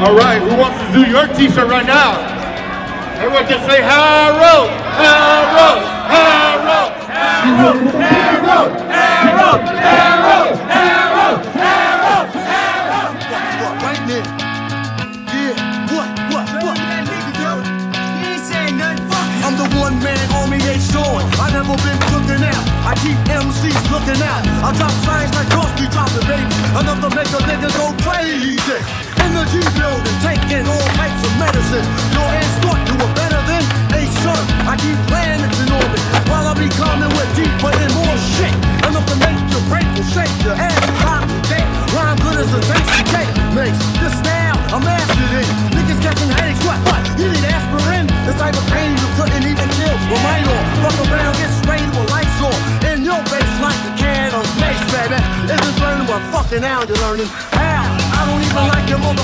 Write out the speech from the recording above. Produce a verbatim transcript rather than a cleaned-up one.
All right, who wants to do your t-shirt right now? Everyone just say Harold, Harold, Harold, Harold, Harold, Harold, Harold, Harold, Harold, Harold. Right there. Yeah, what, what, what? He ain't saying nothing. Fuck him. I'm the one man army ain't showing. I never been looking out. I keep M Cs looking out. I drop signs like Ghosty dropping, baby. Enough to make a nigga go crazy. Energy building, taking all types of medicine. Your ass thought you were better than a son. I keep planets in orbit while I be coming with deeper and more shit. Enough to make you break and shake your ass. Rock and day, rhyme good as a tasty cake. Makes this style, I mastered it. Niggas catching headaches, what, what? You need aspirin? This type of pain you couldn't even kill with mine on. Fuck around, get sprayed with lights on. In your face like a can of mace, baby. Isn't learning what fucking now you're learning. How? I don't even like your mother.